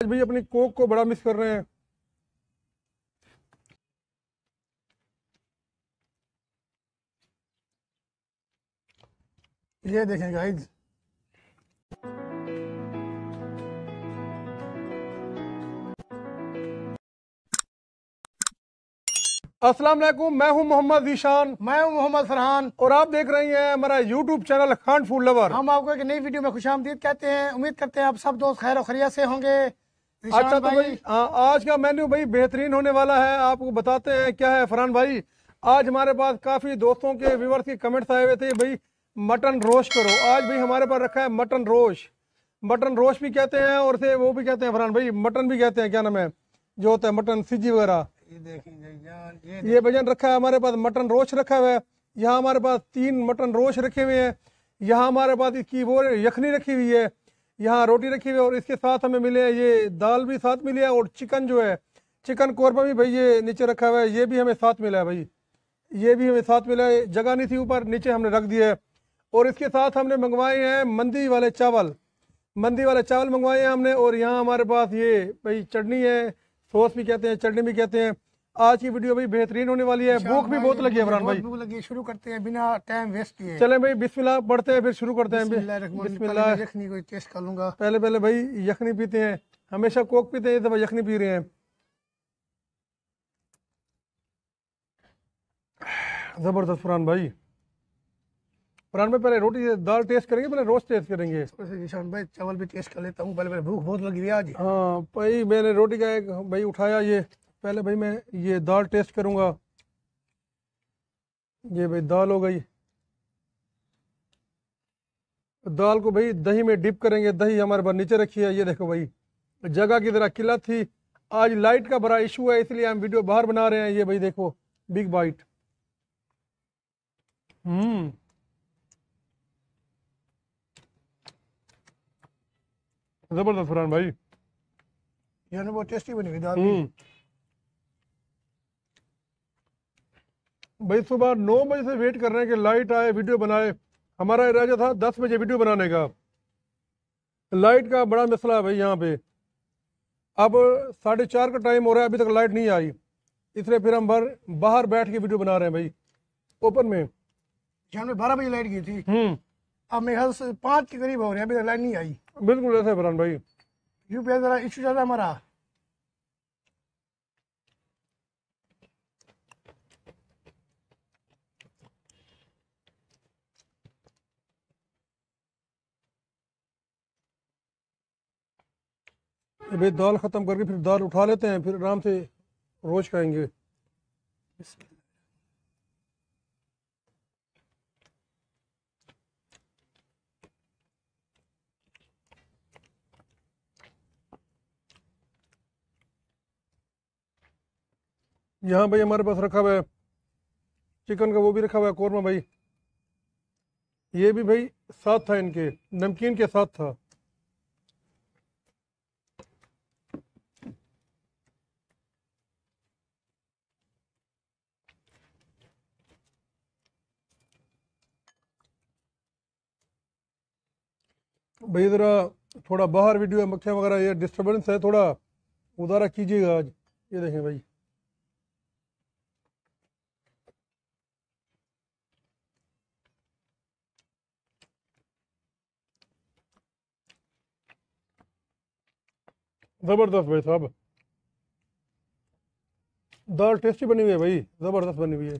आज भाई अपनी कोक को बड़ा मिस कर रहे हैं। ये देखें गाइस, अस्सलाम वालेकुम, मैं हूं मोहम्मद ज़ीशान मैं हूं मोहम्मद फरहान और आप देख रही हैं हमारा YouTube channel Khan food lover. हम आपको एक नई वीडियो में खुशामदीद कहते हैं। उम्मीद करते हैं आप सब दोस्त खैर और खैरियत से होंगे। अच्छा ज़ीशान तो भाई आज का मेन्यू भाई बेहतरीन होने वाला है, आपको बताते हैं क्या है फरहान भाई। आज हमारे पास काफ़ी दोस्तों के व्यूवर्स के कमेंट्स आए हुए थे भाई मटन रोस्ट करो। आज भाई हमारे पास रखा है मटन रोस्ट। मटन रोस्ट भी कहते हैं और से वो भी कहते हैं फरहान भाई, मटन भी कहते हैं, क्या नाम है जो होता है मटन सिजी वगैरह। ये देखेंगे जान, ये भजन रखा है हमारे पास, मटन रोस्ट रखा हुआ है। यहाँ हमारे पास 3 मटन रोस्ट रखे हुए हैं। यहाँ हमारे पास इसकी वो यखनी रखी हुई है, यहाँ रोटी रखी हुई है और इसके साथ हमें मिले हैं ये दाल भी साथ मिली है और चिकन जो है चिकन कोरमा भी भाई ये नीचे रखा हुआ है, ये भी हमें साथ मिला है भाई। ये भी हमें साथ मिला है, जगह नहीं थी ऊपर, नीचे हमने रख दिया है। और इसके साथ हमने मंगवाए हैं मंदी वाले चावल, मंदी वाले चावल मंगवाए हैं हमने। और यहाँ हमारे पास ये भाई चटनी है, सॉस भी कहते हैं, चटनी भी कहते हैं। आज की वीडियो भाई बेहतरीन होने वाली है। भूख भी बहुत लगी है फरहान भाई। भूख लगी, शुरू करते हैं बिना टाइम वेस्ट किए। चलें भाई बिस्मिल्लाह पढ़ते हैं फिर शुरू करते हैं। बिस्मिल्लाह। यखनी को टेस्ट कर लूंगा। पहले पहले भाई यखनी पीते हैं, हमेशा कोक पीते हैं, इस दफा यखनी पी रहे हैं। जबरदस्त फरहान भाई। फरहान भाई पहले रोटी दाल टेस्ट करेंगे, पहले रोस्ट टेस्ट करेंगे। ज़ीशान भाई चावल भी टेस्ट कर लेता हूँ, पहले भूख बहुत लगी हुई है आज। हाँ भाई मैंने रोटी का एक भाई उठाया, ये पहले भाई मैं ये दाल टेस्ट करूंगा। ये भाई दाल हो गई, दाल को भाई दही में डिप करेंगे। दही हमारे पास नीचे रखी है, ये देखो भाई जगह की जरा किल्लत थी, आज लाइट का बड़ा इशू है इसलिए हम वीडियो बाहर बना रहे हैं। ये भाई देखो बिग बाइट। जबरदस्त फरहान भाई। यानी वो टेस्टी बनी हुई दाल भी। भाई सुबह 9 बजे से वेट कर रहे हैं कि लाइट आए वीडियो बनाए। हमारा इरादा था 10 बजे वीडियो बनाने का, लाइट का बड़ा मसला है भाई यहाँ पे। अब 4:30 का टाइम हो रहा है, अभी तक लाइट नहीं आई, इसलिए फिर हम बाहर बैठ के वीडियो बना रहे हैं भाई ओपन में। शाम में 12 बजे लाइट गई थी, अब मेरे ख्याल से 5 के करीब हो रहे हैं, अभी तक लाइट नहीं आई। बिल्कुल ऐसा है फरहान भाई। यूपीएस जरा इशू ज़्यादा हमारा। भाई दाल ख़त्म करके फिर दाल उठा लेते हैं, फिर आराम से रोज खाएंगे। यहाँ भाई हमारे पास रखा हुआ है चिकन का, वो भी रखा हुआ है कोरमा भाई। ये भी भाई साथ था, इनके नमकीन के साथ था। भाई ज़रा थोड़ा बाहर वीडियो है, मक्खियाँ वगैरह ये डिस्टर्बेंस है, थोड़ा उधारा कीजिएगा आज। ये देखें भाई ज़बरदस्त भाई साहब, दाल टेस्टी बनी हुई है भाई, ज़बरदस्त बनी हुई है।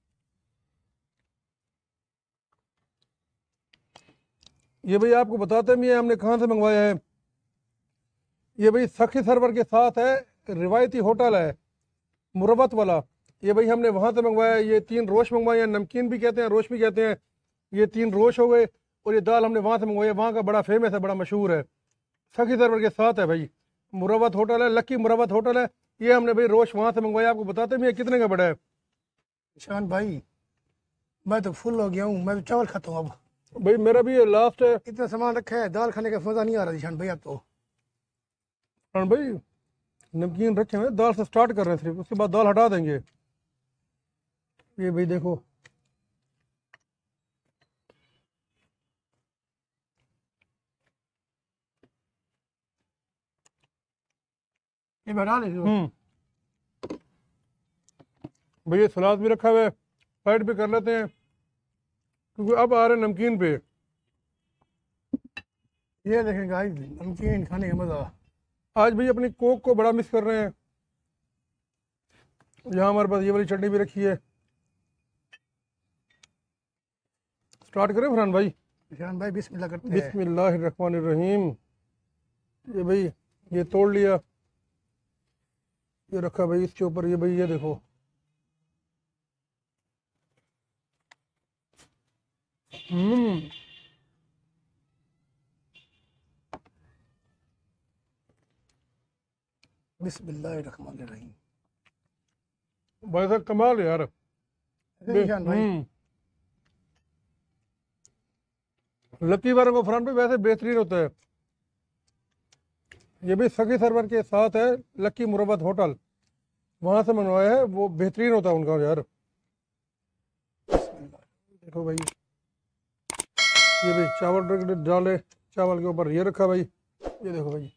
ये भाई आपको बताते हैं ये हमने कहाँ से मंगवाया है। ये भाई सखी सरवर के साथ है, रिवायती होटल है मुरवत वाला। ये भाई हमने वहाँ से मंगवाया है। ये 3 रोश मंगवाए हैं, नमकीन भी कहते हैं, रोश भी कहते हैं। ये 3 रोश हो गए और ये दाल हमने वहाँ से मंगवाई है, वहाँ का बड़ा फेमस है, बड़ा मशहूर है, सखी सरवर के साथ है भाई। मुरवत होटल है, लक्की मुरवत होटल है। ये हमने भाई रोश वहाँ से मंगवाया। आपको बताते हैं ये कितने का बड़ा है। ईशान भाई मैं तो फुल हो गया हूँ, मैं तो चावल खाता हूँ अब। भाई मेरा भी ये लास्ट है। इतना सामान रखा है, दाल खाने का मजा नहीं आ रहा ईशान भाई अब तो। हाँ भाई नमकीन रखे हुए, दाल से स्टार्ट कर रहे हैं सिर्फ, उसके बाद दाल हटा देंगे। ये भाई देखो ये बढ़ा ले दो। भैया सलाद भी रखा हुआ है, साइड पे कर लेते हैं क्योंकि अब आ रहे हैं नमकीन पे। ये देखें गाइस, नमकीन खाने का मजा। आज भैया अपनी कोक को बड़ा मिस कर रहे हैं। यहाँ हमारे पास ये वाली चटनी भी रखी है। स्टार्ट करें फरहान भाई? ईशान भाई बिस्मिल्लाह करते हैं। बिस्मिल्लाहिर्रहमानिर्रहीम। ये भाई ये तोड़ लिया, ये रखा भाई इसके ऊपर। ये भाई ये देखो, बिस्मिल्लाहिर्रहमानिर्रहीम। भाई साहब कमाल है यार। ईशान भाई लकी वालों को फरहान भाई वैसे बेहतरीन होता है। ये भी सखी सरवर के साथ है, लकी मुरब्बत होटल, वहां से मंगवाया है, वो बेहतरीन होता है उनका यार। देखो भाई, ये भाई चावल डाले, चावल के ऊपर ये रखा भाई, ये देखो भाई।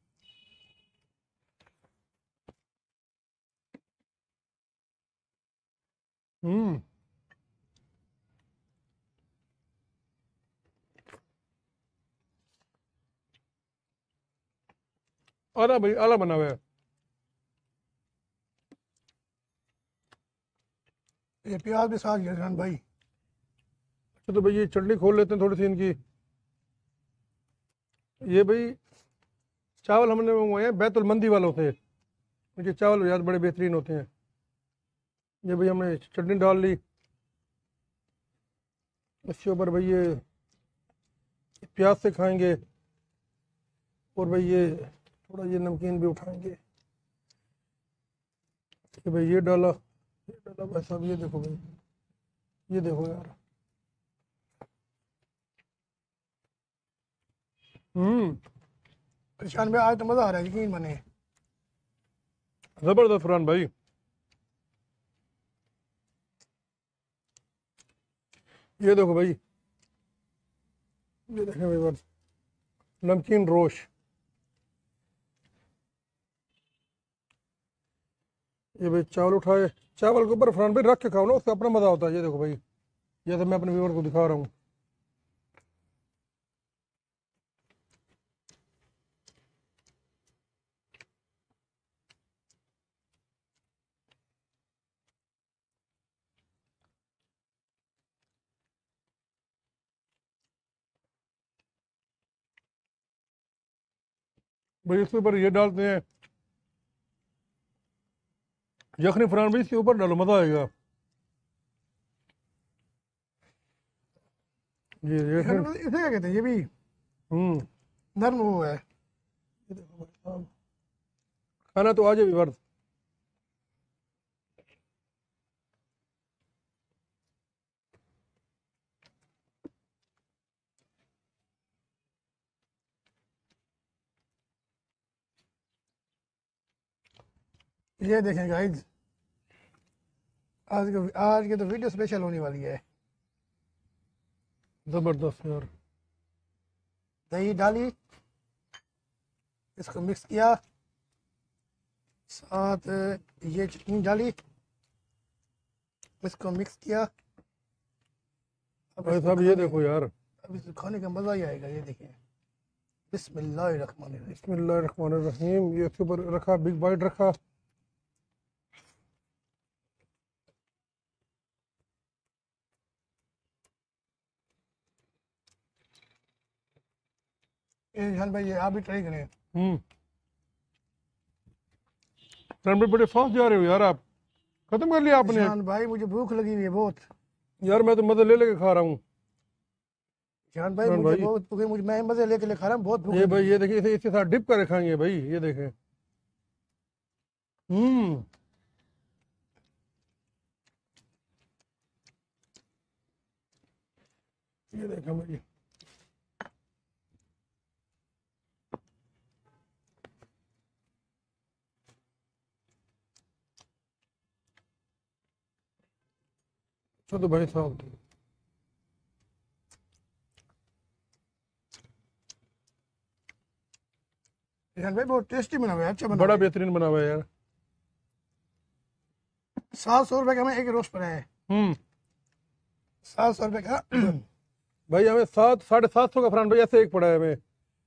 आला भाई, आला बना हुआ है। ये प्याज भी साथ ईशान भाई। अच्छा तो भाई ये चटनी खोल लेते हैं थोड़ी सी इनकी। ये भाई चावल हमने मंगवाए हैं बैतुल मंदी वालों से, इनके चावल यार बड़े बेहतरीन होते हैं। ये भाई हमने चटनी डाल ली, इसके ऊपर भाई ये प्याज से खाएंगे, और भाई ये थोड़ा ये नमकीन भी उठाएंगे। कि भाई ये डाला भाई साहब, ये देखो भाई, ये देखो यार। ईशान भाई आज तो मजा आ रहा है, यकीन माने। जबरदस्त फरहान भाई। ये देखो भाई, ये देखें भाई बस, नमकीन रोश। ये भाई चावल उठाए, चावल के ऊपर फरहान भाई रख के खाओ ना, उसका अपना मजा होता है। ये देखो भाई, जैसे मैं अपने व्यूअर को दिखा रहा हूँ। भाई इसके ऊपर ये डालते हैं यखनी फरहान भाई, इसके ऊपर डालो मजा आएगा। ये ईशान भाई, इसे क्या कहते हैं? ये भी नर्म वो है। ये देखो भाई साहब, खाना तो आज भी वर्थ। ये देखें गाइस, आज की तो वीडियो स्पेशल होने वाली है। जबरदस्त यार। दही डाली, इसको मिक्स किया, साथ ये चटनी डाली, इसको मिक्स किया। अब भाई इसको साहब ये देखो यार, अब इसको खाने का मजा ही आएगा। ये देखें, बिस्मिल्लाहिर्रहमानिर्रहीम। बिस्मिल्लाहिर्रहमानिर्रहीम। ये इसके ऊपर रखा, बिग बाइट रखा। ईशान भाई, ये आप भी ट्राई करें। फरहान भाई बड़े फास्ट जा रहे हो यार आप, खत्म कर लिया आपने? ईशान भाई मुझे भूख लगी हुई है बहुत। यार मैं तो मजे ले लेके खा रहा हूँ। ईशान भाई फरहान मुझे भाई, बहुत भूख है, मुझे मैं मजे लेके खा रहा हूँ, बहुत भूख ये लगी भाई है। ये देखिए, इसे इसके साथ डिप कर खाएंगे भाई, ये देखें। ये देखें भाई, तो भाई साहब निशान भाई बहुत टेस्टी बना हुआ है, अच्छा बना बड़ा हुआ है। बेहतरीन बना हुआ है यार। 700 रुपए का हमें एक रोस्ट पड़ा है, 700 रुपए का। भाई हमें 700-750 का फरहान भाई ऐसे एक पड़ा है हमें।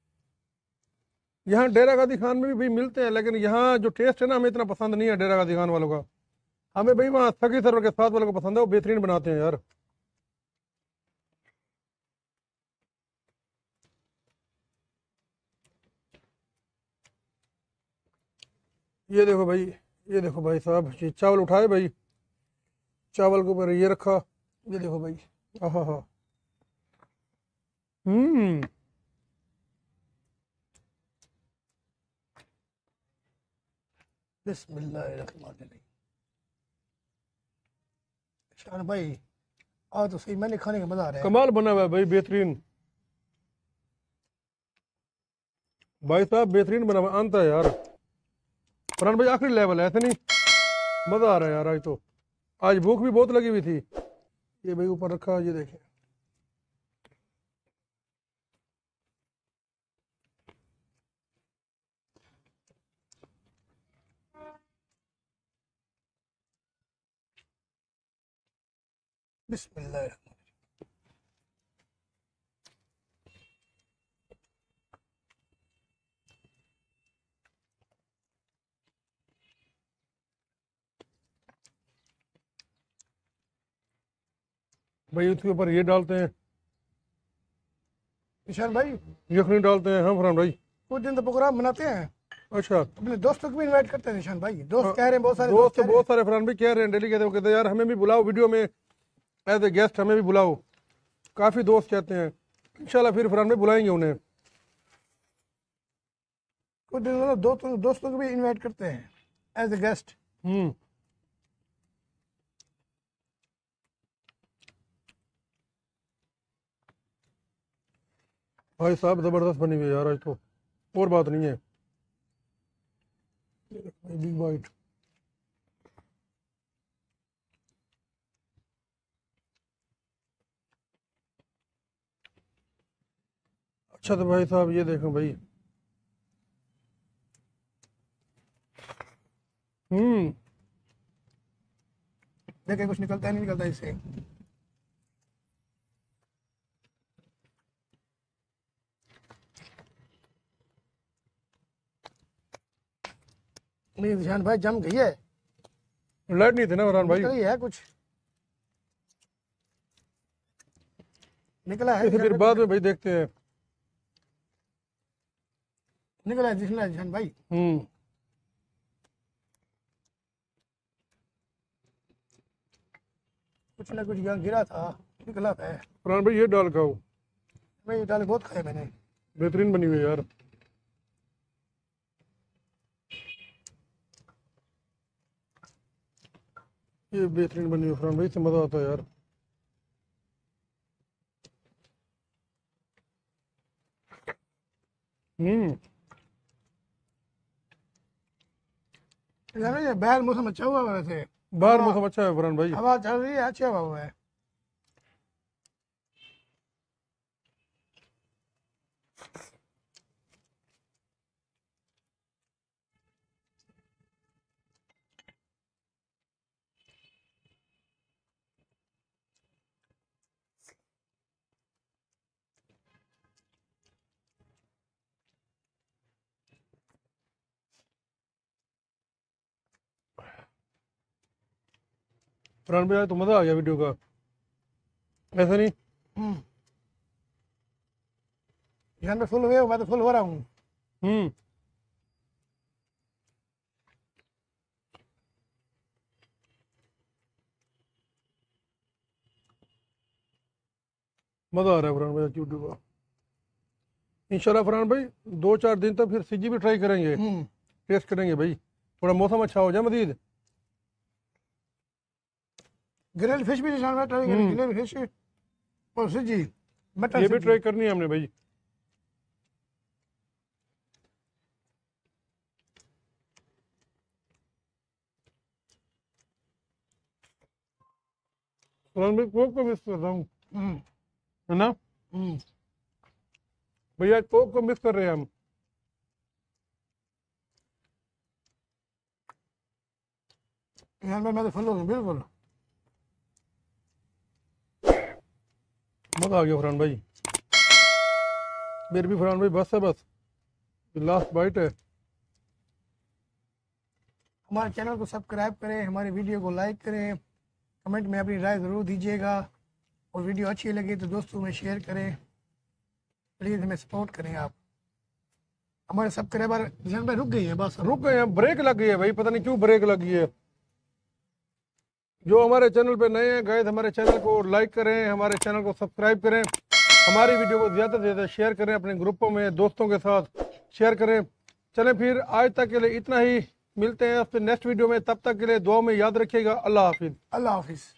यहाँ डेरा गाजी खान में भी मिलते हैं, लेकिन यहाँ जो टेस्ट है ना हमें इतना पसंद नहीं है डेरा गाजी खान वालों का। हमें भाई वहाँ सगी सरवर के साथ वालों को पसंद है, वो बेहतरीन बनाते हैं यार। ये देखो भाई, ये देखो भाई साहब, ये चावल उठाए भाई, चावल के ऊपर ये रखा, ये देखो भाई, आहा हा। हम्म। बिस्मिल्लाहिर्रहमानिर्रहीम। निशान भाई आज तो सही मैंने खाने का मजा आ रहा है। कमाल बना हुआ है भाई, बेहतरीन भाई साहब, बेहतरीन बना हुआ अंत है यार। फरहान भाई आखिरी लेवल है, ऐसे नहीं, मजा आ रहा है यार आज तो। आज भूख भी बहुत लगी हुई थी। ये भाई ऊपर रखा, ये देखें। बिस्मिल्लाह। भाई उसके ऊपर ये डालते हैं, निशान भाई यखनी डालते हैं। हाँ फरहान भाई। कुछ दिन तो प्रोग्राम बनाते हैं, अच्छा। अपने दोस्तों को भी इनवाइट करते हैं निशान भाई। दोस्त कह रहे हैं, बहुत सारे दोस्त तो कह रहे बहुत सारे फरहान भाई कह रहे हैं, डेली कहते हैं, वो कहते हैं यार हमें भी बुलाओ वीडियो में एज ए गेस्ट, हमें भी बुलाओ। काफ़ी दोस्त कहते हैं, इंशाल्लाह फिर फरहान भाई बुलाएंगे उन्हें। कुछ दिन मतलब दोस्तों को भी इनवाइट करते हैं एज ए गेस्ट। हम्म। भाई साहब ज़बरदस्त बनी हुई है यार आज तो, और बात नहीं है। Big bite. अच्छा तो भाई साहब ये देखो भाई। हम्म। देखे कुछ निकलता है नहीं निकलता इससे। नहीं निशान भाई जम गई है, लाइट नहीं थे ना फरहान भाई, निकल गई है कुछ, निकला है इसे फिर निशान बाद भाई, में भाई देखते हैं। निकला है निशान भाई। हम्म। कुछ ना कुछ यहाँ गिरा था, निकला है। फरहान भाई ये डाल खाओ, मैं ये दाल बहुत खाए मैंने। बेहतरीन बनी हुई है यार। ये बेहतरीन बनी हुई है फरहान भाई, इससे मज़ा आता है यार। हम्म। निशान भाई ये बाहर मौसम अच्छा हुआ है वैसे, बाहर हवा मौसम अच्छा है फरहान भाई। हवा चल रही है, अच्छी हवा हुआ है। फरहान भाई आज तो मज़ा आ गया वीडियो का, ऐसा नहीं। हम्म। निशान भाई फुल हुए हो, मैं तो फुल हो रहा हूँ। हम्म। मज़ा आ रहा है फरहान भाई आज वीडियो का। इंशाल्लाह फरहान भाई 2-4 दिन तक फिर सीजी भी ट्राई करेंगे, टेस्ट करेंगे भाई, थोड़ा मौसम अच्छा हो जाए मजीद। ग्रिल फिश भी निशान भाई ट्राई करें, ग्रिल फिश और सब्जी मटन ये भी सब्जी। ट्राई करनी है हमने भाई। फरहान भाई कोक को मिस कर रहा हूँ, हम्म है ना हम्म। भैया, कोक को मिस कर रहे हैं हम। यार मैं तो फुल हो गया बिल्कुल। मजा आ गया फरहान भाई, मेरे भी फरहान भाई बस है, बस लास्ट बाइट है। हमारे चैनल को सब्सक्राइब करें, हमारी वीडियो को लाइक करें, कमेंट में अपनी राय ज़रूर दीजिएगा, और वीडियो अच्छी लगे तो दोस्तों में शेयर करें। प्लीज़ हमें सपोर्ट करें आप। हमारे सब्सक्राइबर जन भाई रुक गई है, बस रुक गए हैं, ब्रेक लग गई है भाई, पता नहीं क्यों ब्रेक लगी है। जो हमारे चैनल पे नए हैं गाइस, हमारे चैनल को लाइक करें, हमारे चैनल को सब्सक्राइब करें, हमारी वीडियो को ज़्यादा से ज़्यादा शेयर करें, अपने ग्रुपों में दोस्तों के साथ शेयर करें। चलें फिर आज तक के लिए इतना ही, मिलते हैं आपसे नेक्स्ट वीडियो में, तब तक के लिए दुआ में याद रखिएगा। अल्लाह हाफिज़। अल्लाह हाफिज़।